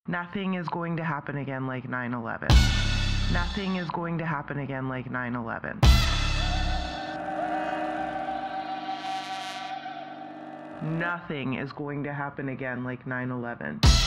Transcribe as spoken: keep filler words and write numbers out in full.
Nothing is going to happen again like nine eleven. Nothing is going to happen again like nine eleven. Nothing is going to happen again like nine eleven.